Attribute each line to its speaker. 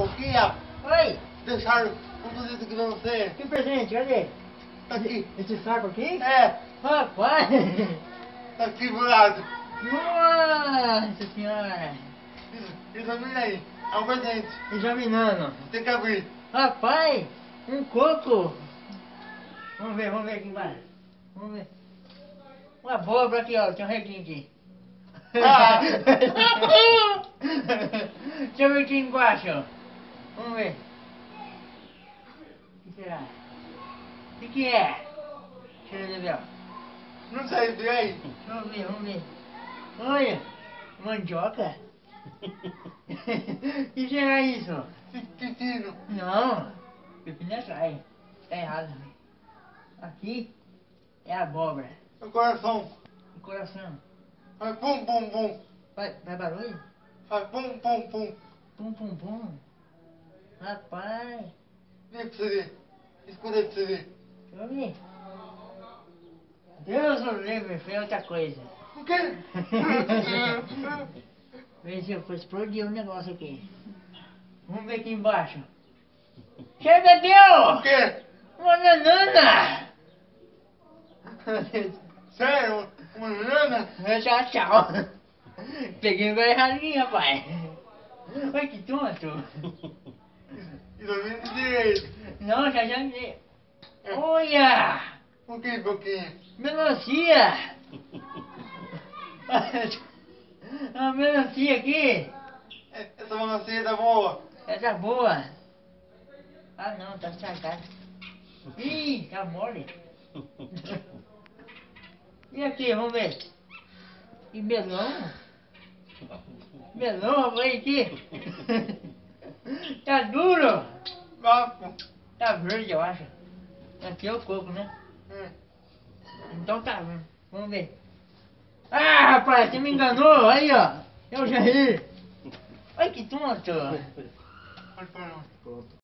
Speaker 1: Boquinha,
Speaker 2: Oi,
Speaker 1: deixaram um presente aqui pra você.
Speaker 2: que presente, cadê?
Speaker 1: Tá aqui.
Speaker 2: Esse saco aqui?
Speaker 1: É,
Speaker 2: Rapaz!
Speaker 1: tá aqui do lado.
Speaker 2: Nossa senhora!
Speaker 1: Examina aí, é um presente.
Speaker 2: Examinando.
Speaker 1: Tem que abrir.
Speaker 2: Rapaz, um coco! Vamos ver aqui embaixo. Vamos ver. Uma abóbora aqui, ó, tem um reguinho aqui.
Speaker 1: Ah.
Speaker 2: Deixa eu ver aqui embaixo, ó. Vamos ver. O que será? O que é? Deixa eu ver, ó.
Speaker 1: Não sei, vê aí.
Speaker 2: Vamos ver. Olha, mandioca. O que será isso?
Speaker 1: Pepino.
Speaker 2: Não, pepino é trai. Tá errado. Aqui é abóbora.
Speaker 1: Meu coração.
Speaker 2: O coração.
Speaker 1: Faz pum, pum, pum.
Speaker 2: Vai barulho?
Speaker 1: Faz pum, pum, pum.
Speaker 2: Pum, pum, pum. Rapaz,
Speaker 1: Vê pra você ver. Escuta aí pra você ver.
Speaker 2: deixa eu ver. Deus o livre, foi outra coisa.
Speaker 1: O quê?
Speaker 2: Vê se eu for explodir um negócio aqui. Vamos ver aqui embaixo. Você bebeu?
Speaker 1: O quê?
Speaker 2: Uma banana!
Speaker 1: Sério? Uma banana?
Speaker 2: Tchau. Peguei o lugar errado aqui, rapaz. Olha que tonto.
Speaker 1: Examina direito.
Speaker 2: Não, já vi. Olha!
Speaker 1: O que, Boquinha?
Speaker 2: Melancia! A melancia aqui.
Speaker 1: Essa melancia tá boa.
Speaker 2: Essa boa. Ah não, tá estragada. Ih, tá mole. E aqui, vamos ver. E melão? Melão, rapaz, aqui. Tá duro.
Speaker 1: Papo.
Speaker 2: Tá verde, eu acho. Aqui é o coco, né? Então tá, vamos ver. Ah, rapaz, você me enganou. Aí, ó. Eu já ri. Olha que tonto.
Speaker 1: Pode parar.